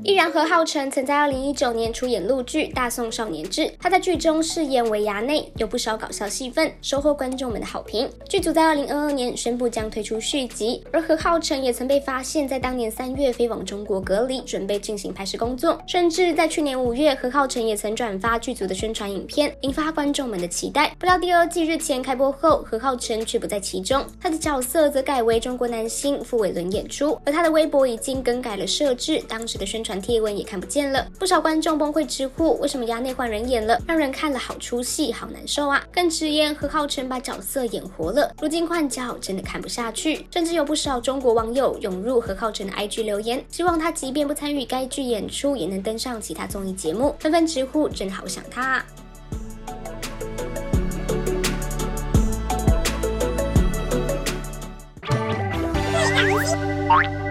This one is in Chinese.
艺人何浩晨曾在2019年出演陆剧《大宋少年志》，他在剧中饰演为衙内，有不少搞笑戏份，收获观众们的好评。剧组在2022年宣布将推出续集，而何浩晨也曾被发现在当年3月飞往中国隔离，准备进行拍摄工作。甚至在去年5月，何浩晨也曾转发剧组的宣传影片，引发观众们的期待。不料第2季日前开播后，何浩晨却不在其中，他的角色则改为中国男星傅伟伦演出，而他的微博已经更改了设置，当时的宣传贴文也看不见了。不少观众崩溃直呼，为什么衙内换人演了，让人看了好出戏，好难受啊！更直言何浩晨把角色演活了，如今换角真的看不下去。甚至有不少中国网友涌入何浩晨的 IG 留言，希望他即便不参与该剧演出，也能登上其他综艺节目，纷纷直呼真好想他啊。